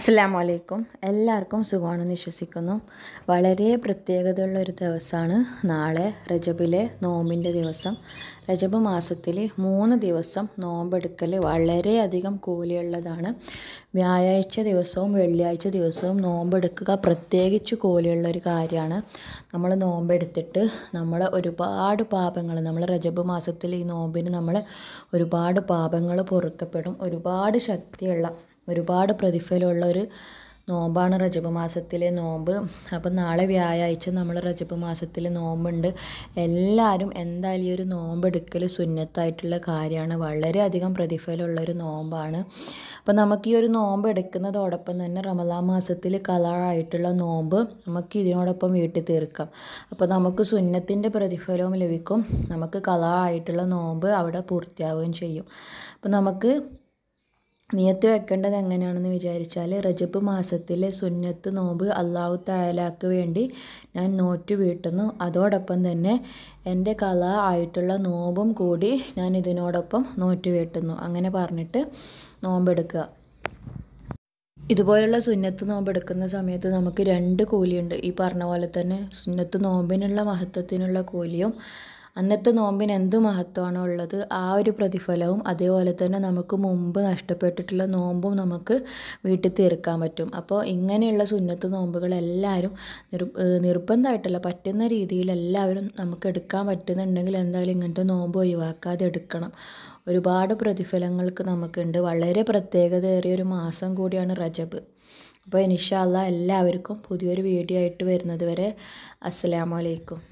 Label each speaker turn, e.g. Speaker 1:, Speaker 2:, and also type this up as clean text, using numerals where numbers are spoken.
Speaker 1: അസ്സലാമു അലൈക്കും. എല്ലാവർക്കും സുഖമാണെന്ന് വിശ്വസിക്കുന്നു. വളരെ പ്രത്യേകതയുള്ള ഒരു ദിവസമാണ് നാളെ, റജബിലെ നോമ്പിൻ്റെ ദിവസം. റജബ് മാസത്തിൽ 3 ദിവസം നോമ്പെടുക്കൽ വളരെയധികം കൂലിയുള്ളതാണ്. വ്യാഴാഴ്ച ദിവസവും വെള്ളിയാഴ്ച ദിവസവും നോമ്പെടുക്കുക പ്രത്യേകിച്ച് കൂലിയുള്ളൊരു കാര്യമാണ്. നമ്മൾ നോമ്പെടുത്തിട്ട് നമ്മൾ ഒരുപാട് പാപങ്ങൾ, നമ്മൾ റജബ് മാസത്തിൽ ഈ നോമ്പിന് നമ്മൾ ഒരുപാട് പാപങ്ങൾ പൊറുക്കപ്പെടും. ഒരുപാട് ശക്തിയുള്ള, ഒരുപാട് പ്രതിഫലമുള്ള ഒരു നോമ്പാണ് റജബ് മാസത്തിലെ നോമ്പ്. അപ്പം നാളെ വ്യാഴാഴ്ച നമ്മൾ റജബ് മാസത്തിൽ നോമ്പുണ്ട്. എല്ലാവരും എന്തായാലും ഈ ഒരു നോമ്പെടുക്കൽ സുന്നത്തായിട്ടുള്ള കാര്യമാണ്. വളരെയധികം പ്രതിഫലമുള്ളൊരു നോമ്പാണ്. അപ്പം നമുക്ക് ഈ ഒരു നോമ്പ് എടുക്കുന്നതോടൊപ്പം തന്നെ റമദാൻ മാസത്തിൽ കളറായിട്ടുള്ള നോമ്പ് നമുക്ക് ഇതിനോടൊപ്പം വീട്ടിൽ തീർക്കാം. അപ്പോൾ നമുക്ക് സുന്നത്തിൻ്റെ പ്രതിഫലവും ലഭിക്കും, നമുക്ക് കളറായിട്ടുള്ള നോമ്പ് അവിടെ പൂർത്തിയാവുകയും ചെയ്യും. അപ്പം നമുക്ക് നിയത്ത് വെക്കേണ്ടത് എങ്ങനെയാണെന്ന് വിചാരിച്ചാൽ, റജബ് മാസത്തിലെ സുന്നത്ത് നോമ്പ് അല്ലാഹു തആലാക്ക് വേണ്ടി ഞാൻ നോറ്റ് വീട്ടുന്നു. അതോടൊപ്പം തന്നെ എൻ്റെ കള ആയിട്ടുള്ള നോമ്പും കൂടി ഞാൻ ഇതിനോടൊപ്പം നോറ്റ് വീട്ടുന്നു. അങ്ങനെ പറഞ്ഞിട്ട് നോമ്പെടുക്കുക. ഇതുപോലുള്ള സുന്നത്ത് നോമ്പെടുക്കുന്ന സമയത്ത് നമുക്ക് 2 കൂലിയുണ്ട്. ഈ പറഞ്ഞ പോലെ തന്നെ സുന്നത്ത് നോമ്പിനുള്ള മഹത്വത്തിനുള്ള കൂലിയും അന്നത്തെ നോമ്പിന് എന്ത് മഹത്വമാണോ ഉള്ളത് ആ ഒരു പ്രതിഫലവും, അതേപോലെ തന്നെ നമുക്ക് മുമ്പ് നഷ്ടപ്പെട്ടിട്ടുള്ള നോമ്പും നമുക്ക് വീട്ടിൽ തീർക്കാൻ പറ്റും. അപ്പോൾ ഇങ്ങനെയുള്ള സുന്നത്ത് നോമ്പുകൾ എല്ലാവരും നിർബന്ധമായിട്ടല്ല, പറ്റുന്ന രീതിയിൽ എല്ലാവരും നമുക്ക് എടുക്കാൻ പറ്റുന്നുണ്ടെങ്കിൽ എന്തായാലും ഇങ്ങനത്തെ നോമ്പ് ഒഴിവാക്കാതെ എടുക്കണം. ഒരുപാട് പ്രതിഫലങ്ങൾക്ക് നമുക്കുണ്ട്. വളരെ പ്രത്യേകതയേറിയ ഒരു മാസം കൂടിയാണ് റജബ്. അപ്പോൾ ഇൻഷാ അല്ലാഹ് എല്ലാവർക്കും പുതിയൊരു വീഡിയോ ആയിട്ട് വരുന്നത് വരെ അസ്സലാമു അലൈക്കും.